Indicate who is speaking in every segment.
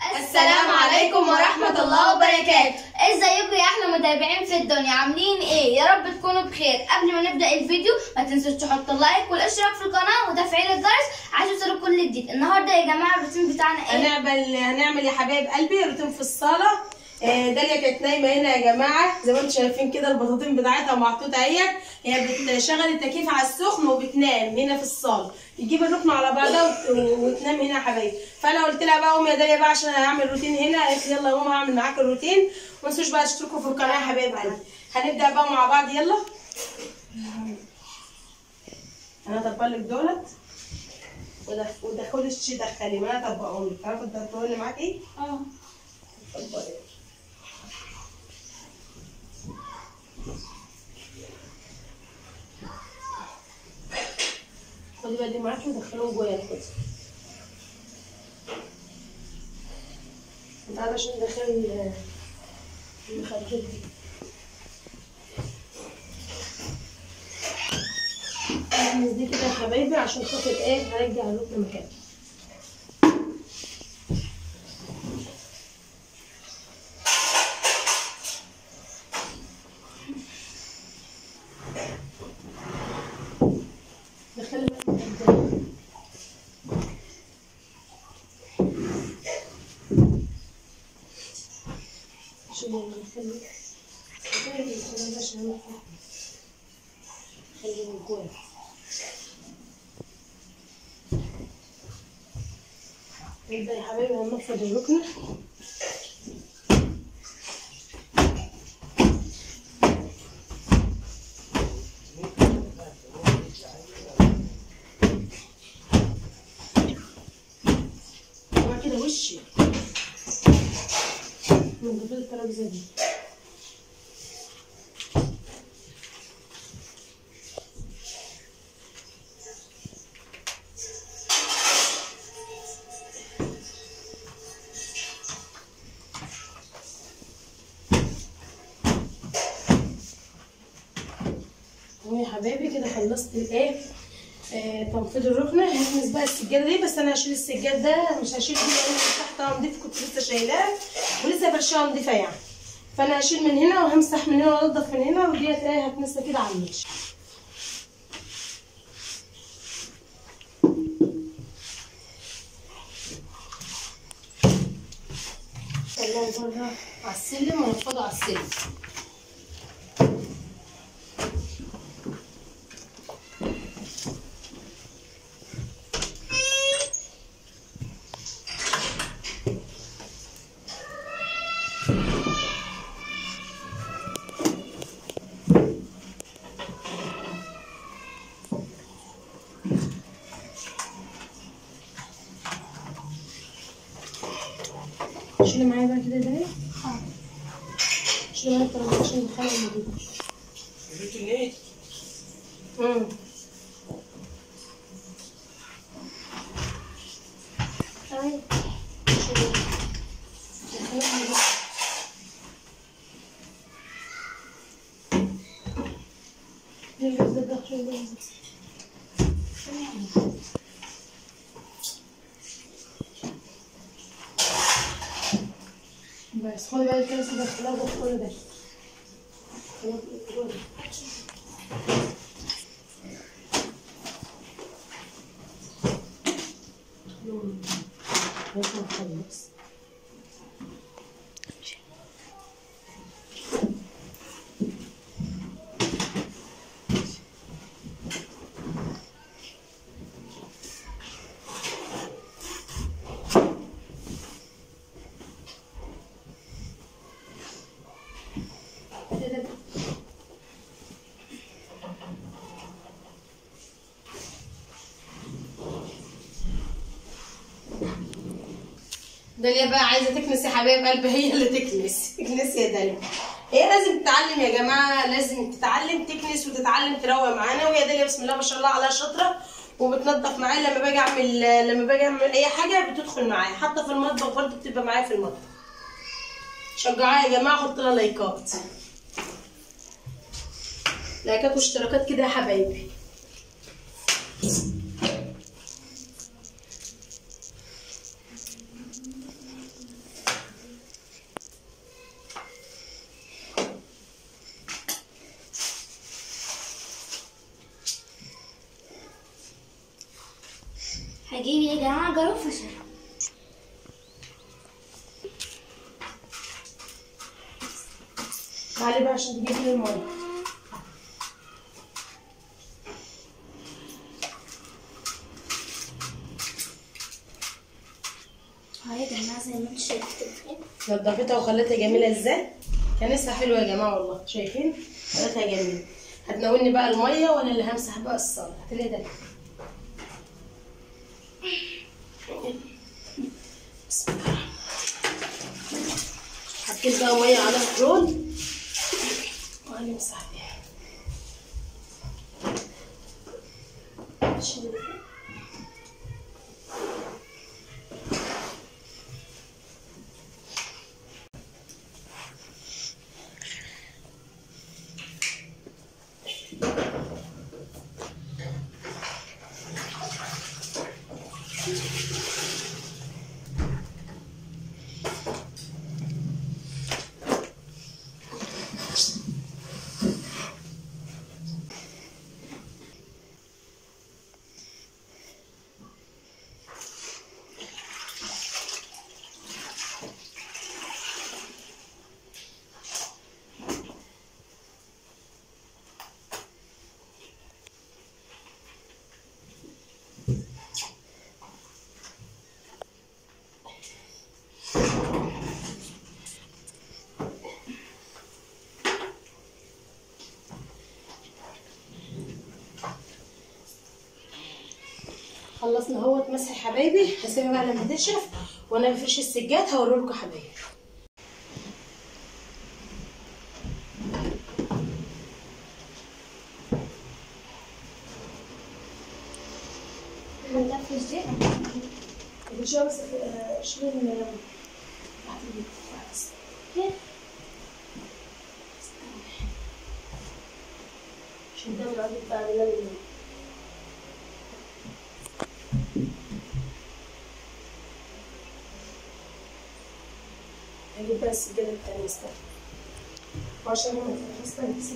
Speaker 1: السلام عليكم ورحمة الله وبركاته.
Speaker 2: ازيكم يا احلى متابعين في الدنيا، عاملين ايه؟ يا رب تكونوا بخير. قبل ما نبدا الفيديو ما تنسوش تحطوا لايك والاشتراك في القناه وتفعيل الجرس عشان يوصلوا كل جديد. النهارده يا جماعه الروتين بتاعنا ايه؟
Speaker 1: هنعمل يا حبايب قلبي روتين في الصاله. داليا كانت نايمه هنا يا جماعه، زي ما انتم شايفين كده البطاطين بتاعتها محطوطه اهيت. هي بتشغل التكييف على السخن وبتنام هنا في الصاله، تجيب الركن على بعضها وتنام هنا يا حبايبي. فانا قلت لها بقى قومي يا داليا بقى عشان انا هعمل روتين هنا. قالت لي يلا يا ماما هعمل معاك الروتين. ما تنسوش بقى تشتركوا في القناه يا حبايب قلبي. هنبدا بقى مع بعض يلا. انا هطبق لك دولت ودخلش دخلي ما انا هطبقهم لك. عارفه الدكتور اللي معاك ايه؟ اتفضلي. خدي بقى دي معاكي ودخلهم جوايا كده. انت عشان تدخلي المخدات دي. دي كده يا حبايبي عشان خاطر ايه هرجع الركن مكانه. دخلي بقى المخدات. شوفي خلي من جوه. نبدأ يا حبايبي هننفض الركنة. وبعد كده وشي ننضف الترابيزة دي. يا حبايبي كده خلصت الايه تنفيض الركنه. هنكنس بقى السجاده دي، بس انا هشيل السجاد ده مش هشيل دي لان تحتها نضيف، كنت لسه شايلاه ولسه فرشاها نضيفه يعني. فانا هشيل من هنا وهمسح من هنا وانضف من هنا، وديت ايه هتنسى كده على النيش. طلعوا بره على السلم ونفضوا على السلم. شيلي معايا بقى كده ده. شيلي معايا الترابيزه عشان ندخلها الموجوده. جبتي ليه؟ طيب بس خدي بالك كده تدخلها جوه كل ده. خلاص داليا بقى عايزه تكنس يا حبايب قلبي، هي اللي تكنس يا داليا. هي لازم تتعلم يا جماعه، لازم تتعلم تكنس وتتعلم تروق معانا. وهي داليا بسم الله ما شاء الله عليها شاطره وبتنظف معايا. لما باجي اعمل اي حاجه بتدخل معايا، حتى في المطبخ برضه بتبقى معايا في المطبخ. شجعوها يا جماعه، حط لها لايكات واشتراكات كده يا حبايبي.
Speaker 2: هجيب يا جماعه جرافشه.
Speaker 1: تعالي بقى عشان تجيبي لي الميه.
Speaker 2: اهي يا جماعه زي ما انتم شايفين
Speaker 1: نضفتها وخليتها جميله ازاي؟ كان لسه حلوه يا جماعه والله، شايفين؟ خليتها جميله. هتناولني بقى الميه وانا اللي همسح بقى الصاله. هاتلي ده. بسم الله. حطيت بقى ميه على الرول وهنمسح بيها. خلصنا اهوت مسح يا حبايبي. هسيبها بقى لما تنشف وانا بفرش السجاد هوريلكوا يا حبايبي.
Speaker 2: هنفرش دي
Speaker 1: الفرشة بس شيل تحت كده عشان ده العود بتاع الليل. هجيب بقى السجادة التانية استنى وعشان ما تستنى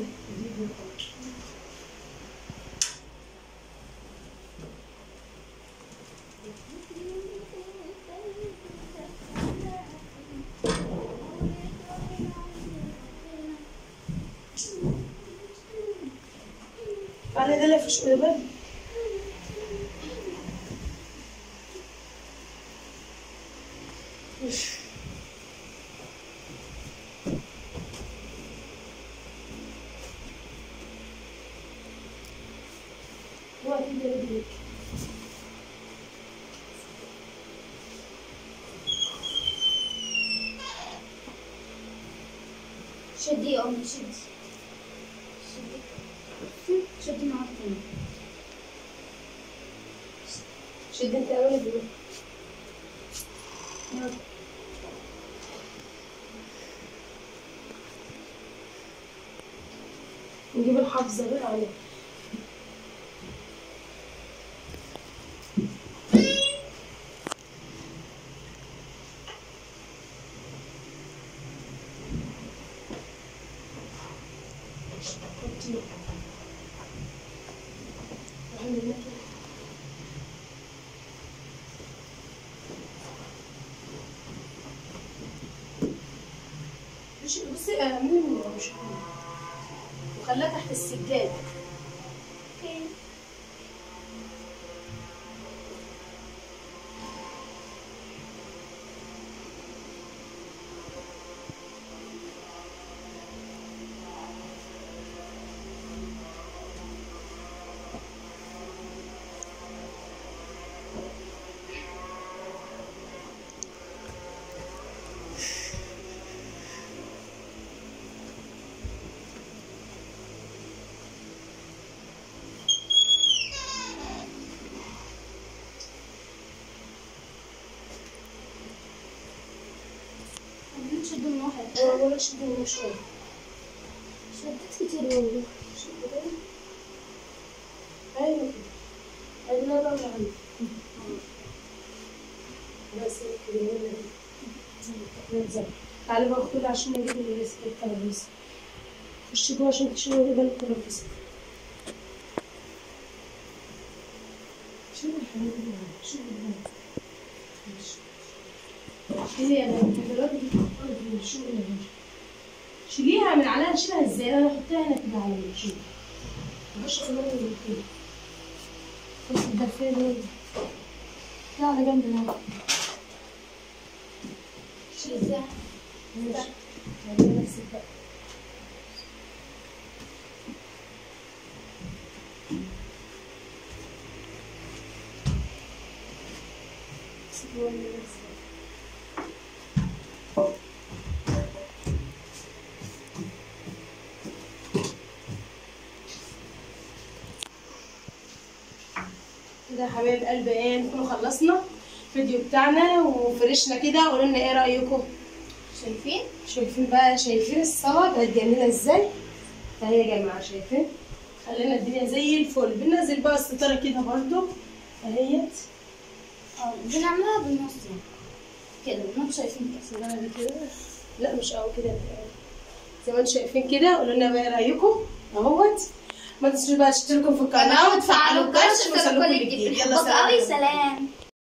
Speaker 1: بعد ده اللي فيش بقى
Speaker 2: شدي يا امي شدي شدي معاك تاني.
Speaker 1: شد انت اول دول.
Speaker 2: يلا
Speaker 1: نجيب الحافظة بقى عليها. بصي اعملي مش وخليها تحت السجاد.
Speaker 2: شد من واحد
Speaker 1: ولا شد من شوية.
Speaker 2: شدت كتير والله.
Speaker 1: شد كده. ايوه كده. لا لا لا بس كده. تعالي بقى خدي عشان نجيب الترابيزة. خشي جوه عشان تشيلي الترابيزة. شيلي شيليها من عليها، نشيلها ازاي؟ انا احطها هنا كده على الشيل. مش كمان كده. بس الدفايه دول لا على جنب هنا.
Speaker 2: شيل ازاي؟
Speaker 1: ماشي. نفس الباقي. كده يا حبايب قلبي ايه، نكون خلصنا الفيديو بتاعنا وفرشنا كده. قولوا لنا ايه رايكم؟ شايفين بقى، شايفين الصلاه بقت جميله ازاي؟ اهي يا جماعه شايفين؟ خلينا الدنيا زي الفل. بننزل بقى الستاره كده برضو اهيت.
Speaker 2: بنعملها بالنص كده، ما شايفين
Speaker 1: كده كده. لا مش قوي كده، زي ما انتم شايفين كده. قولوا لنا بقى ايه رايكم اهوت. ما تنسوش بقى تشتركوا في القناه وتفعلوا الجرس عشان يوصلكم كل جديد.
Speaker 2: يلا سلام.